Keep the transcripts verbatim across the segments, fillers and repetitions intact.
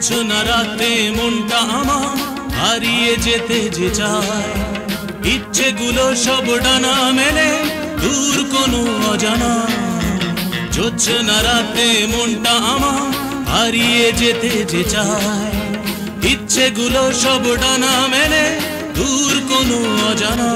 জোছনা রাতে মনটা আমার হারিয়ে যেতে যে চায়, ইচ্ছেগুলো সব ডানা মেলে দূর কোনো অজানা। জোছনা রাতে মনটা আমার হারিয়ে যেতে যে চায়, ইচ্ছেগুলো সব ডানা মেলে দূর কোনো অজানা।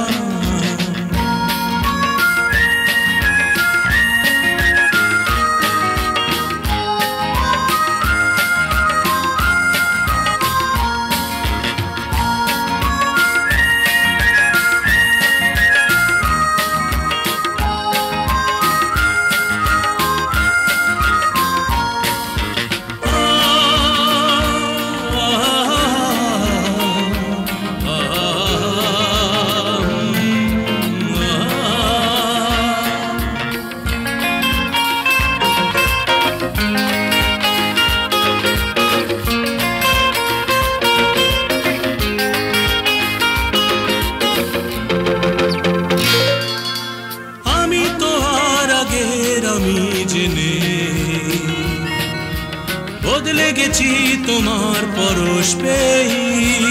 বদলে গেছি তোমার পরশ পেয়ে,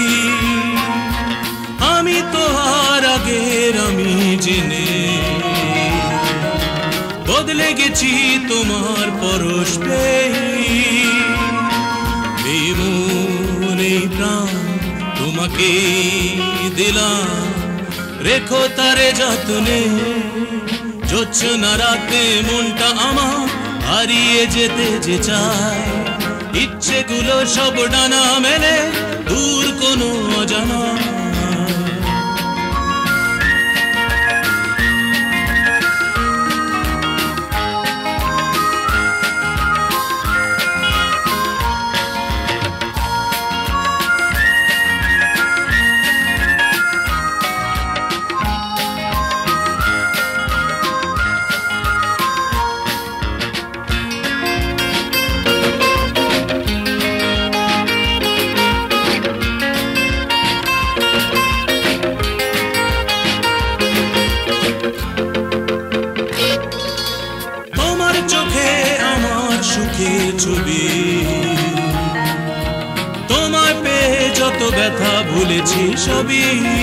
আমি তো আর আগের আমি জেনে বদলে গেছি তোমার পরশ পেয়ে। এই মন এই প্রাণ তোমাকে দিলাম, রেখো তারে যত্নে। জোছনা রাতে মনটা আমার হারিয়ে যেতে যে চায়, ইচ্ছেগুলো সব ডানা মেলে দূর কোনো অজানা। সুখের ছবি তোমায় পেয়ে যত ব্যথা ভুলেছি সবই,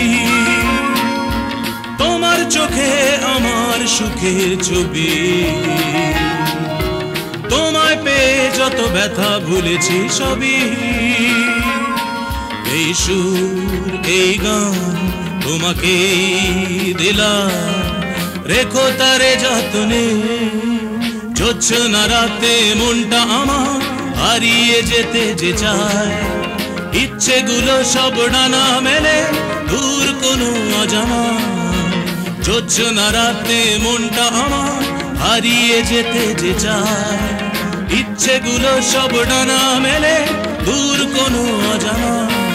তোমার চোখে আমার সুখের ছবি। তোমায় পেয়ে যত ব্যথা ভুলেছি সবই। এই সুর এই গান তোমাকে দিলাম, রেখো তারে যত্নে। জোছনা রাতে মনটা আমার হারিয়ে যেতে যে চায়, ইচ্ছেগুলো সব ডানা মেলে দূর কোনো অজানা। জোছনা রাতে মনটা আমার হারিয়ে যেতে যে চায়, ইচ্ছেগুলো সব ডানা মেলে দূর কোনো অজানা।